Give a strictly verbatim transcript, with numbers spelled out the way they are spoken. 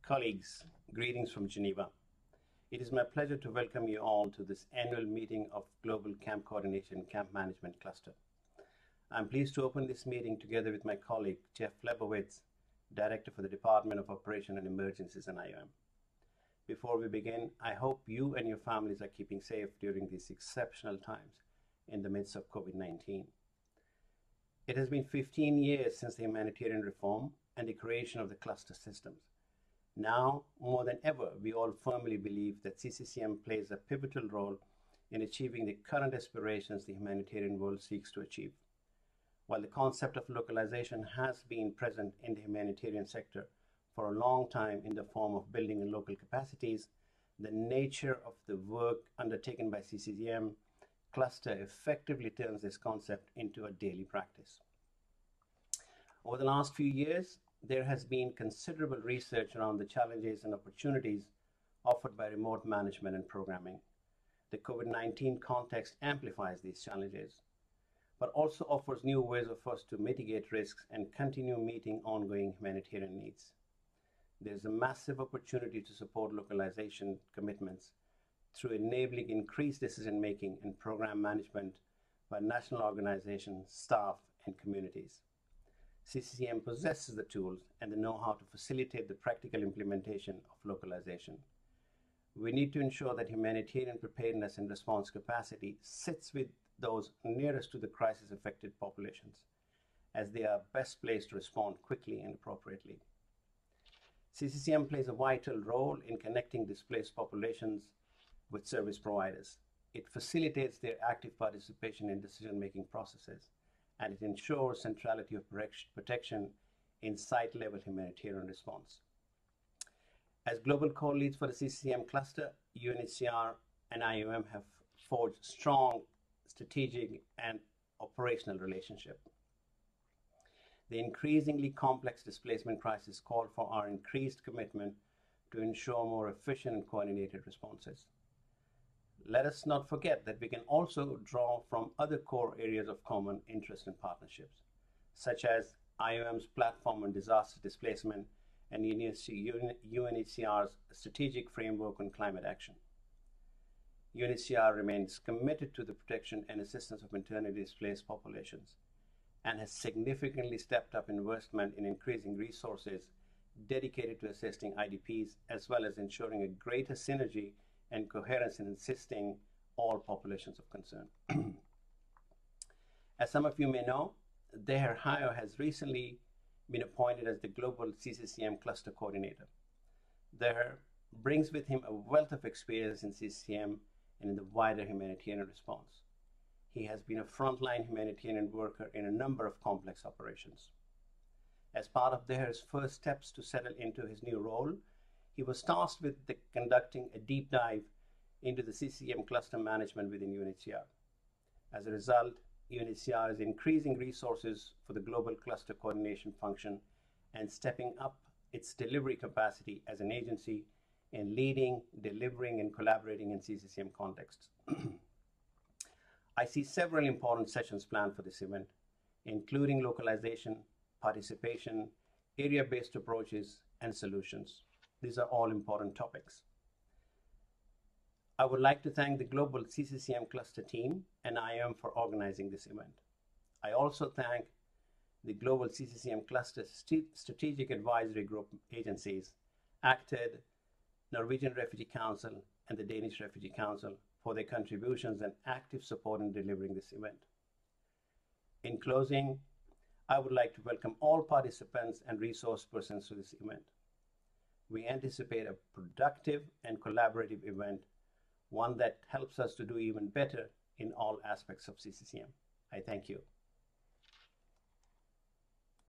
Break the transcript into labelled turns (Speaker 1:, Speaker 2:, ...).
Speaker 1: Colleagues, greetings from Geneva. It is my pleasure to welcome you all to this annual meeting of Global Camp Coordination Camp Management Cluster. I'm pleased to open this meeting together with my colleague, Jeff Lebowitz, Director for the Department of Operation and Emergencies in I O M. Before we begin, I hope you and your families are keeping safe during these exceptional times in the midst of COVID nineteen. It has been fifteen years since the humanitarian reform and the creation of the cluster systems. Now, more than ever, we all firmly believe that C C C M plays a pivotal role in achieving the current aspirations the humanitarian world seeks to achieve. While the concept of localization has been present in the humanitarian sector for a long time in the form of building local capacities, the nature of the work undertaken by C C C M cluster effectively turns this concept into a daily practice. Over the last few years, there has been considerable research around the challenges and opportunities offered by remote management and programming. The COVID nineteen context amplifies these challenges, but also offers new ways of us to mitigate risks and continue meeting ongoing humanitarian needs. There's a massive opportunity to support localization commitments through enabling increased decision-making and program management by national organizations, staff, and communities. C C C M possesses the tools and the know-how to facilitate the practical implementation of localization. We need to ensure that humanitarian preparedness and response capacity sits with those nearest to the crisis-affected populations, as they are best placed to respond quickly and appropriately. C C C M plays a vital role in connecting displaced populations with service providers. It facilitates their active participation in decision-making processes, and it ensures centrality of protection in site-level humanitarian response. As global co-leads for the C C C M cluster, U N H C R and I O M have forged strong strategic and operational relationship. The increasingly complex displacement crisis called for our increased commitment to ensure more efficient and coordinated responses. Let us not forget that we can also draw from other core areas of common interest and partnerships, such as I O M's platform on disaster displacement and U N H C R's strategic framework on climate action. U N H C R remains committed to the protection and assistance of internally displaced populations and has significantly stepped up investment in increasing resources dedicated to assisting I D Ps, as well as ensuring a greater synergy and coherence in assisting all populations of concern. As some of you may know, Deher Hayo has recently been appointed as the Global C C C M Cluster Coordinator. Deher brings with him a wealth of experience in C C C M and in the wider humanitarian response. He has been a frontline humanitarian worker in a number of complex operations. As part of Deher's first steps to settle into his new role, he was tasked with the, conducting a deep dive into the C C C M cluster management within U N H C R. As a result, U N H C R is increasing resources for the global cluster coordination function and stepping up its delivery capacity as an agency in leading, delivering, and collaborating in C C C M contexts. I see several important sessions planned for this event, including localization, participation, area-based approaches, and solutions. These are all important topics. I would like to thank the Global C C C M Cluster team and I O M for organizing this event. I also thank the Global C C C M Cluster St Strategic Advisory Group agencies, ACTED, Norwegian Refugee Council, and the Danish Refugee Council for their contributions and active support in delivering this event. In closing, I would like to welcome all participants and resource persons to this event. We anticipate a productive and collaborative event, one that helps us to do even better in all aspects of C C C M. I thank you.